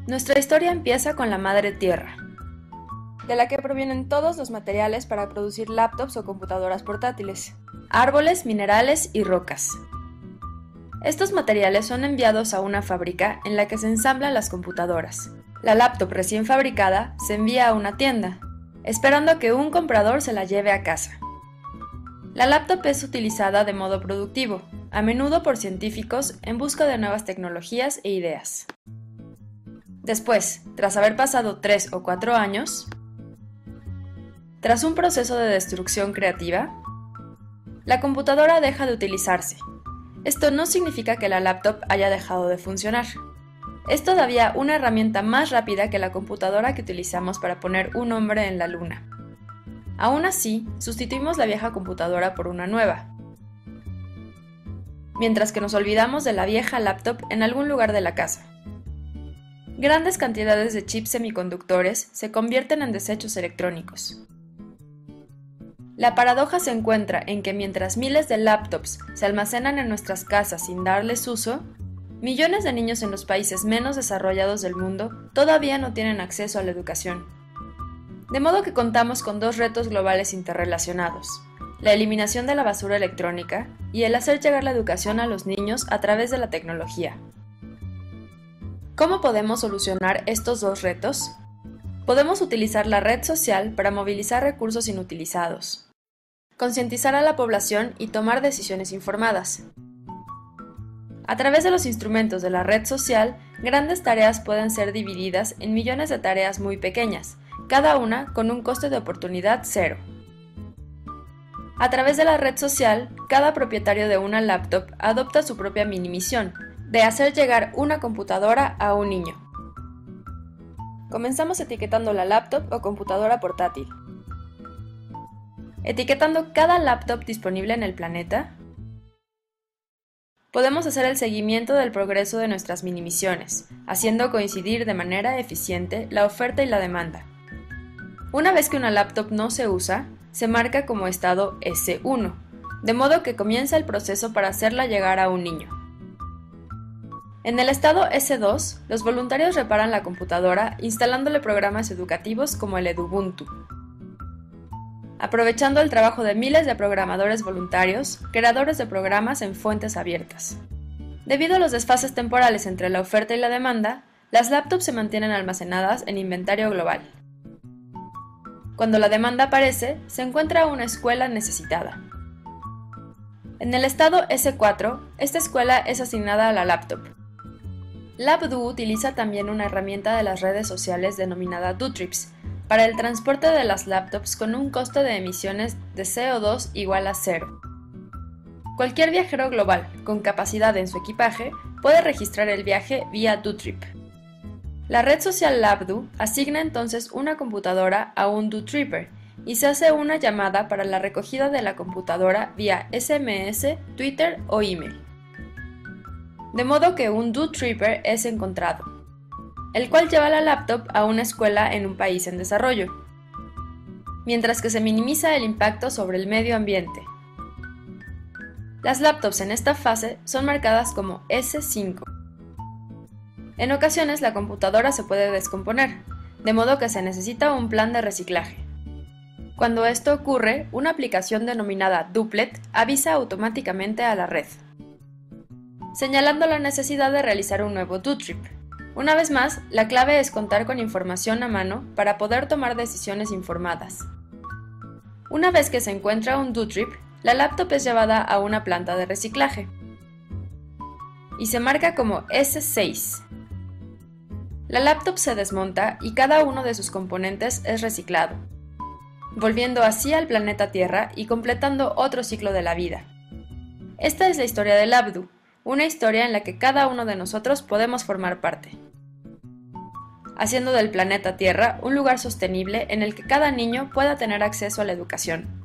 Nuestra historia empieza con la Madre Tierra, de la que provienen todos los materiales para producir laptops o computadoras portátiles, árboles, minerales y rocas. Estos materiales son enviados a una fábrica en la que se ensamblan las computadoras. La laptop recién fabricada se envía a una tienda, esperando a que un comprador se la lleve a casa. La laptop es utilizada de modo productivo, a menudo por científicos en busca de nuevas tecnologías e ideas. Después, tras haber pasado 3 o 4 años, tras un proceso de destrucción creativa, la computadora deja de utilizarse. Esto no significa que la laptop haya dejado de funcionar. Es todavía una herramienta más rápida que la computadora que utilizamos para poner un hombre en la luna. Aún así, sustituimos la vieja computadora por una nueva, mientras que nos olvidamos de la vieja laptop en algún lugar de la casa. Grandes cantidades de chips semiconductores se convierten en desechos electrónicos. La paradoja se encuentra en que mientras miles de laptops se almacenan en nuestras casas sin darles uso, millones de niños en los países menos desarrollados del mundo todavía no tienen acceso a la educación. De modo que contamos con dos retos globales interrelacionados: la eliminación de la basura electrónica y el hacer llegar la educación a los niños a través de la tecnología. ¿Cómo podemos solucionar estos dos retos? Podemos utilizar la red social para movilizar recursos inutilizados, concientizar a la población y tomar decisiones informadas. A través de los instrumentos de la red social, grandes tareas pueden ser divididas en millones de tareas muy pequeñas, cada una con un coste de oportunidad cero. A través de la red social, cada propietario de una laptop adopta su propia mini-misión, de hacer llegar una computadora a un niño. Comenzamos etiquetando la laptop o computadora portátil. Etiquetando cada laptop disponible en el planeta, podemos hacer el seguimiento del progreso de nuestras mini-misiones, haciendo coincidir de manera eficiente la oferta y la demanda. Una vez que una laptop no se usa, se marca como estado S1, de modo que comienza el proceso para hacerla llegar a un niño. En el estado S2, los voluntarios reparan la computadora instalándole programas educativos como el Edubuntu. Aprovechando el trabajo de miles de programadores voluntarios, creadores de programas en fuentes abiertas. Debido a los desfases temporales entre la oferta y la demanda, las laptops se mantienen almacenadas en inventario global. Cuando la demanda aparece, se encuentra una escuela necesitada. En el estado S4, esta escuela es asignada a la laptop. LabDo utiliza también una herramienta de las redes sociales denominada DoTrips para el transporte de las laptops con un costo de emisiones de CO2 igual a 0. Cualquier viajero global con capacidad en su equipaje puede registrar el viaje vía DoTrip. La red social LabDo asigna entonces una computadora a un DoTripper y se hace una llamada para la recogida de la computadora vía SMS, Twitter o email. De modo que un DoTripper es encontrado, el cual lleva la laptop a una escuela en un país en desarrollo, mientras que se minimiza el impacto sobre el medio ambiente. Las laptops en esta fase son marcadas como S5. En ocasiones la computadora se puede descomponer, de modo que se necesita un plan de reciclaje. Cuando esto ocurre, una aplicación denominada Duplet avisa automáticamente a la red, señalando la necesidad de realizar un nuevo DoTrip. Una vez más, la clave es contar con información a mano para poder tomar decisiones informadas. Una vez que se encuentra un DoTrip, la laptop es llevada a una planta de reciclaje y se marca como S6. La laptop se desmonta y cada uno de sus componentes es reciclado, volviendo así al planeta Tierra y completando otro ciclo de la vida. Esta es la historia de LabDo, una historia en la que cada uno de nosotros podemos formar parte, haciendo del planeta Tierra un lugar sostenible en el que cada niño pueda tener acceso a la educación.